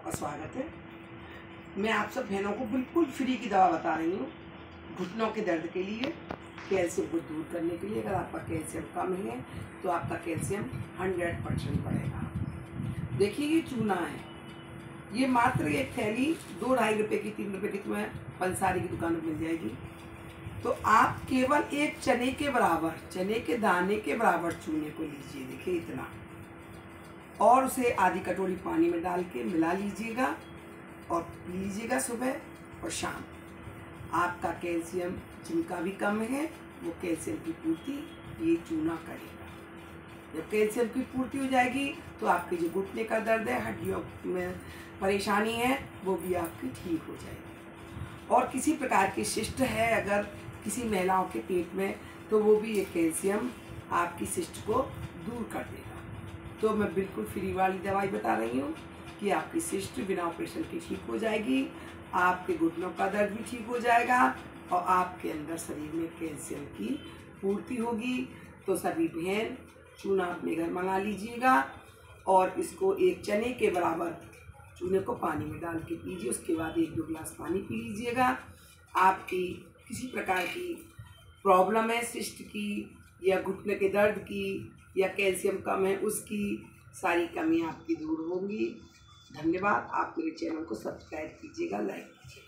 आपका स्वागत है। मैं आप सब बहनों को बिल्कुल फ्री की दवा बता रही हूँ घुटनों के दर्द के लिए, कैल्शियम को दूर करने के लिए। अगर आपका कैल्शियम कम है तो आपका कैल्शियम 100% बढ़ेगा। देखिए ये चूना है, ये मात्र एक थैली 2-2.5 रुपये की 3 रुपये की तुम्हें पंसारी की दुकान में मिल जाएगी। तो आप केवल एक चने के बराबर, चने के दाने के बराबर चूने को लीजिए, देखिए इतना, और उसे आधी कटोरी पानी में डाल के मिला लीजिएगा और पी लीजिएगा सुबह और शाम। आपका कैल्शियम जिनका भी कम है वो कैल्शियम की पूर्ति ये चूना करेगा। जब कैल्शियम की पूर्ति हो जाएगी तो आपके जो घुटने का दर्द है, हड्डियों में परेशानी है, वो भी आपकी ठीक हो जाएगी। और किसी प्रकार की शिस्ट है अगर किसी महिलाओं के पेट में, तो वो भी ये कैल्शियम आपकी शिस्ट को दूर कर देगा। तो मैं बिल्कुल फ्री वाली दवाई बता रही हूँ कि आपकी शिस्ट बिना ऑपरेशन के ठीक हो जाएगी, आपके घुटनों का दर्द भी ठीक हो जाएगा और आपके अंदर शरीर में कैल्शियम की पूर्ति होगी। तो सभी बहन चूना अपने घर मंगा लीजिएगा और इसको एक चने के बराबर चूने को पानी में डाल के पीजिए। उसके बाद 1-2 गिलास पानी पी लीजिएगा। आपकी किसी प्रकार की प्रॉब्लम है शिस्ट की या घुटने के दर्द की या कैल्शियम कम है उसकी सारी कमियां आपकी दूर होंगी। धन्यवाद। आप मेरे चैनल को सब्सक्राइब कीजिएगा, लाइक कीजिएगा।